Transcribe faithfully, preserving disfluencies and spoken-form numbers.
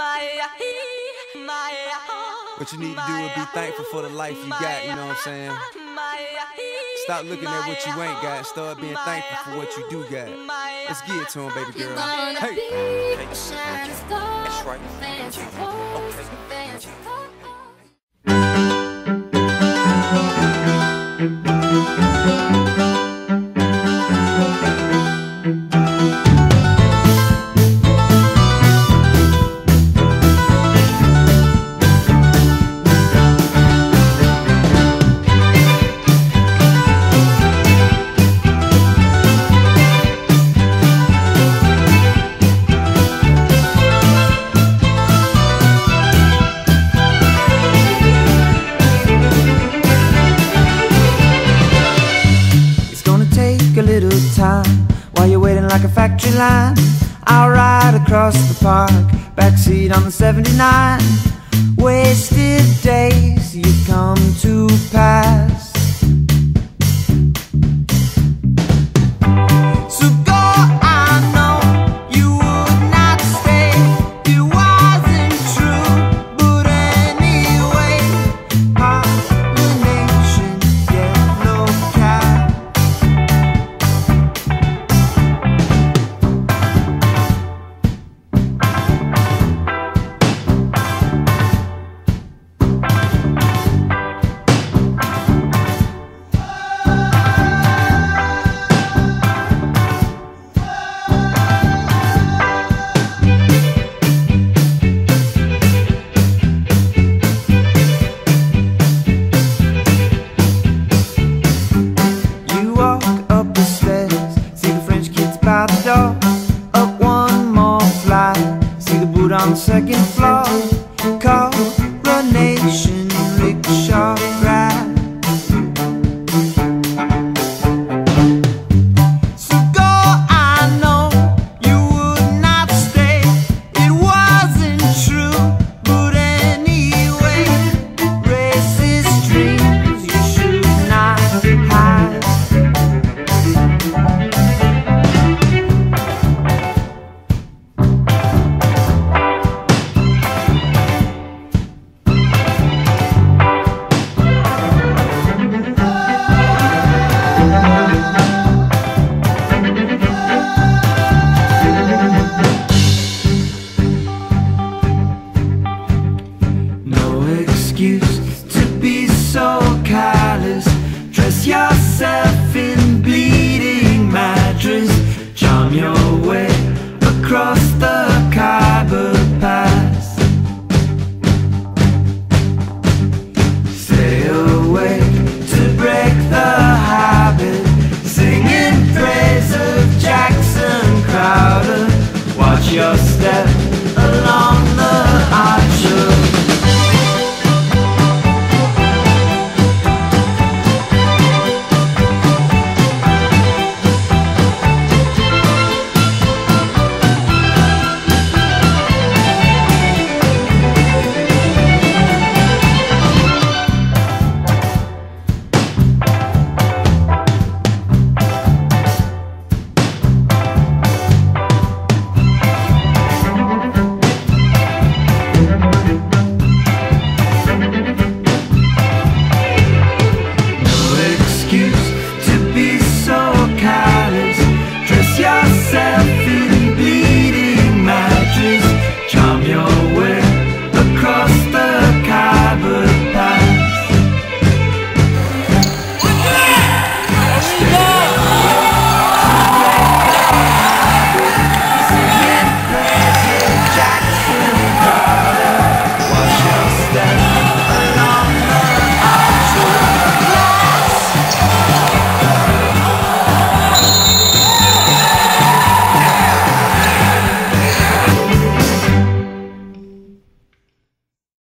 What you need to do is be thankful for the life you got, you know what I'm saying? Stop looking at what you ain't got, start being thankful for what you do got. Let's get it to him, baby girl. Hey! Hey. That's right. While you're waiting like a factory line, I'll ride across the park, backseat on the seventy-nine. Wasted days you come to pass. So go, I know you would not stay if it wasn't true. But anyway, pollination, yellow cat. By the door, up one more flight, see the boot on the second floor. Coronation rickshaw.